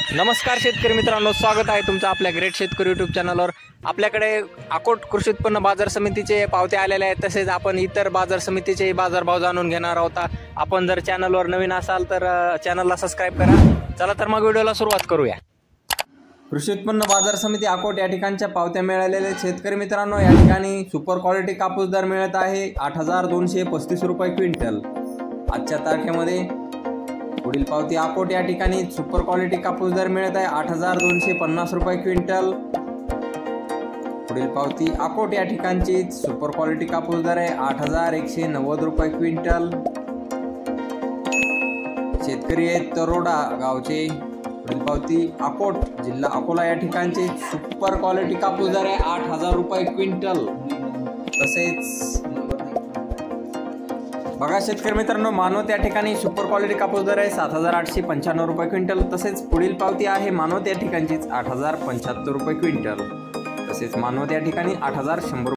नमस्कार शेतकरी मित्रांनो, स्वागत आहे तुमचं आपल्या ग्रेट शेतकरी यूट्यूब चॅनलवर। आपल्याकडे अकोट कृषी उत्पन्न बाजार समितीचे पावते आलेले आहेत, तसेच आपण इतर बाजार समितीचे बाजारभाव जाणून घेणार आहोत। आपण जर चॅनलवर नवीन असाल तर चॅनलला सबस्क्राइब करा। चला तर मग व्हिडिओला सुरुवात करूया। कृषी उत्पन्न बाजार समिती अकोट या ठिकाणच्या पावत्या मिळालेल्या शेतकरी मित्रांनो, या ठिकाणी सुपर क्वालिटी कापूस दर मिळत आहे 8,235 रुपये क्विंटल आजच्या तारखेमध्ये। पुढील पावती अकोट या ठिकाणी सुपर क्वालिटी कापूस दर मिळत आहे 8,250 रुपये क्विंटल। पुढील पावती अकोट या ठिकाणची सुपर क्वालिटी कापूस दर आहे 8,190 रुपये क्विंटल। शेतकरी आहेत तरोडा गावचे। पुढील पावती अकोट जिल्हा अकोला या ठिकाणचे सुपर क्वालिटी कापूस दर आहे 8,000 रुपये क्विंटल। तसेच बघा शेतकरी मित्रांनो, मानवत या ठिकाणी सुपर क्वालिटी कापूस दर आहे 7,895 रुपये क्विंटल। तसेच पुढील पावती आहे मानवत या ठिकाणचीच 8,075 रुपये क्विंटल। तसेच मानवत या ठिकाणी 8,100